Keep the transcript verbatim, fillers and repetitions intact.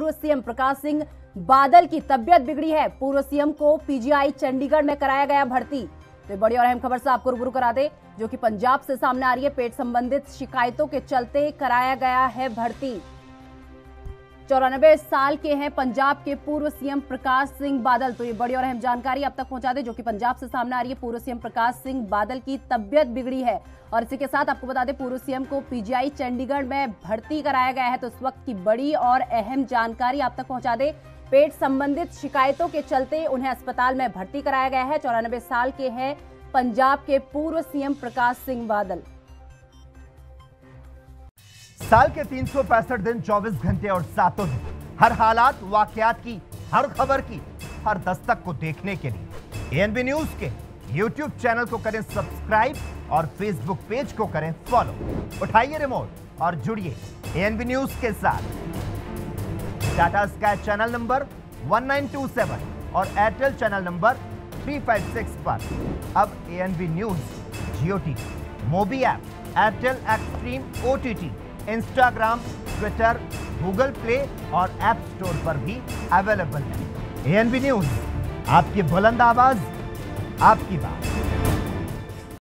पूर्व सीएम प्रकाश सिंह बादल की तबियत बिगड़ी है। पूर्व सीएम को पीजीआई चंडीगढ़ में कराया गया भर्ती। तो बड़ी और अहम खबर से आपको रूबरू करा दे, जो कि पंजाब से सामने आ रही है। पेट संबंधित शिकायतों के चलते कराया गया है भर्ती। चौरानबे साल के हैं पंजाब के पूर्व सीएम प्रकाश सिंह बादल। तो ये बड़ी और अहम जानकारी अब तक पहुंचा दे, जो कि पंजाब से सामने आ रही है। पूर्व सीएम प्रकाश सिंह बादल की तबियत बिगड़ी है और इसी के साथ आपको बता दें, पूर्व सीएम को पीजीआई चंडीगढ़ में भर्ती कराया गया है। तो इस वक्त की बड़ी और अहम जानकारी आप तक पहुंचा दे। पेट संबंधित शिकायतों के चलते उन्हें अस्पताल में भर्ती कराया गया है। चौरानबे साल के हैं पंजाब के पूर्व सीएम प्रकाश सिंह बादल। साल के तीन सौ पैंसठ दिन, चौबीस घंटे और सातों दिन, हर हालात वाकयात की, हर खबर की, हर दस्तक को देखने के लिए एएनबी न्यूज के यूट्यूब चैनल को करें सब्सक्राइब और फेसबुक पेज को करें फॉलो। उठाइए रिमोट और जुड़िए एएनबी न्यूज के साथ। टाटा स्काई चैनल नंबर एक नौ दो सात और एयरटेल चैनल नंबर तीन सौ छप्पन पर अब ANB news Jio TV, Mobi app, Airtel Xstream OTT, Instagram, Twitter, Google Play और ऐप स्टोर पर भी अवेलेबल है। एएनबी न्यूज, आपकी बुलंद आवाज, आपकी बात।